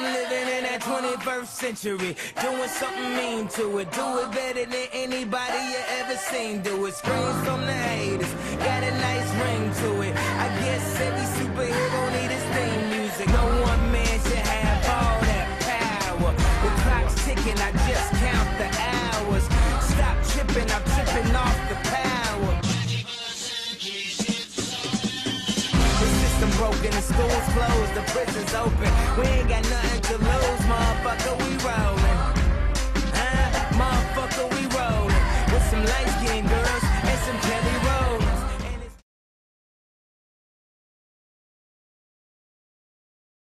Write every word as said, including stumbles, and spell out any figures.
living in that twenty-first century, doing something mean to it. Do it better than anybody you ever seen do it. Screams from the haters, got a nice ring to it. I guess every superhero need his theme music. No one man should have all that power. The clock's ticking, I just count the hours. Stop tripping, I'm tripping off the power. The system broken, the school's closed, the prison's open. We ain't got nothing to lose, motherfucker.